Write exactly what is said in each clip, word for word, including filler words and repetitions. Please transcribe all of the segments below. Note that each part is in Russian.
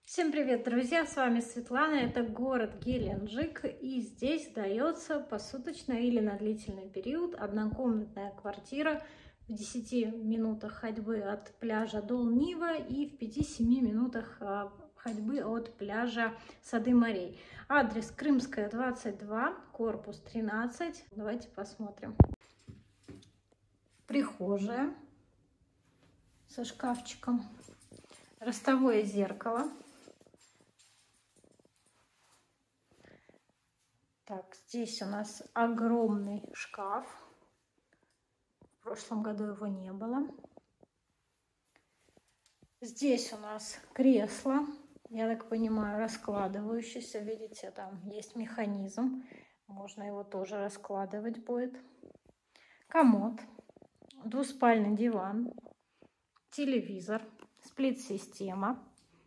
Всем привет, друзья! С вами Светлана, это город Геленджик, и здесь дается посуточно или на длительный период однокомнатная квартира в десяти минутах ходьбы от пляжа Дол-Нива и в пяти-семи минутах ходьбы от пляжа Сады морей. Адрес Крымская, двадцать два, корпус тринадцать. Давайте посмотрим. Прихожая со шкафчиком, ростовое зеркало. Так, здесь у нас огромный шкаф. В прошлом году его не было. Здесь у нас кресло, я так понимаю, раскладывающееся. Видите, там есть механизм. Можно его тоже раскладывать будет. Комод, двуспальный диван, телевизор, сплит-система.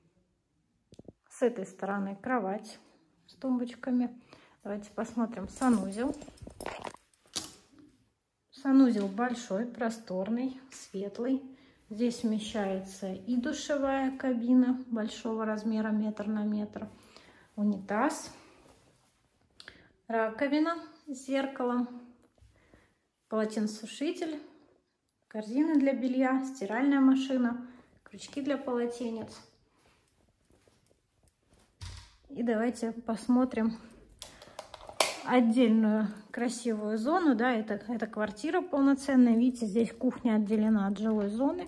С этой стороны кровать с тумбочками. Давайте посмотрим санузел. Санузел большой, просторный, светлый. Здесь вмещается и душевая кабина большого размера, метр на метр, унитаз, раковина с зеркалом, полотенцесушитель, корзина для белья, стиральная машина, крючки для полотенец. И давайте посмотрим отдельную красивую зону. Да, это, это квартира полноценная. Видите, здесь кухня отделена от жилой зоны.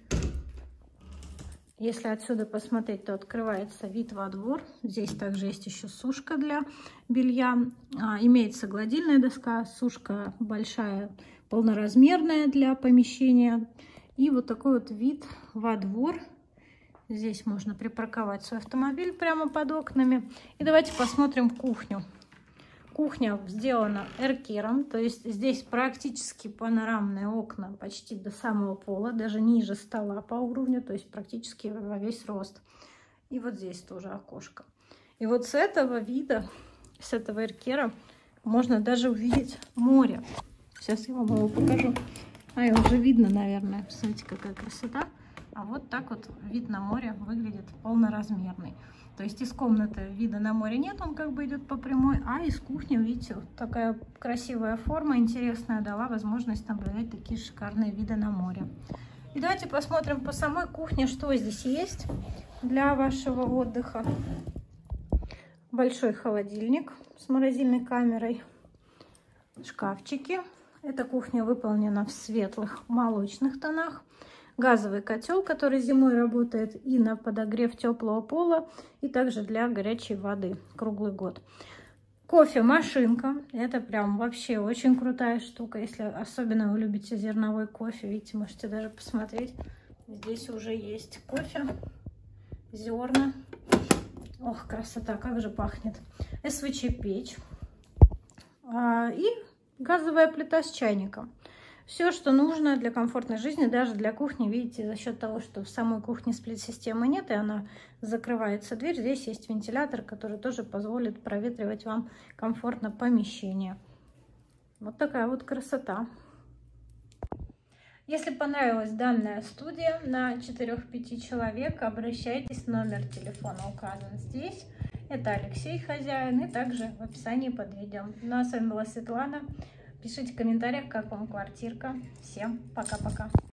Если отсюда посмотреть, то открывается вид во двор. Здесь также есть еще сушка для белья. А, имеется гладильная доска, сушка большая, полноразмерная для помещения. И вот такой вот вид во двор. Здесь можно припарковать свой автомобиль прямо под окнами. И давайте посмотрим кухню. Кухня сделана эркером, то есть здесь практически панорамные окна почти до самого пола, даже ниже стола по уровню, то есть практически во весь рост. И вот здесь тоже окошко. И вот с этого вида, с этого эркера можно даже увидеть море. Сейчас я вам его покажу. А, и уже видно, наверное. Смотрите, какая красота. А вот так вот вид на море выглядит полноразмерный. То есть из комнаты вида на море нет, он как бы идет по прямой, а из кухни, видите, вот такая красивая форма, интересная, дала возможность наблюдать такие шикарные виды на море. И давайте посмотрим по самой кухне, что здесь есть для вашего отдыха. Большой холодильник с морозильной камерой, шкафчики. Эта кухня выполнена в светлых молочных тонах. Газовый котел, который зимой работает и на подогрев теплого пола, и также для горячей воды круглый год. Кофемашинка. Это прям вообще очень крутая штука, если особенно вы любите зерновой кофе. Видите, можете даже посмотреть. Здесь уже есть кофе, зерна. Ох, красота, как же пахнет. эс вэ че печь. И газовая плита с чайником. Все, что нужно для комфортной жизни, даже для кухни. Видите, за счет того, что в самой кухне сплит-системы нет, и она закрывается дверь, здесь есть вентилятор, который тоже позволит проветривать вам комфортно помещение. Вот такая вот красота. Если понравилась данная студия на четырёх-пяти человек, обращайтесь, номер телефона указан здесь. Это Алексей, хозяин, и также в описании под видео. Ну а с вами была Светлана. Пишите в комментариях, как вам квартирка. Всем пока-пока.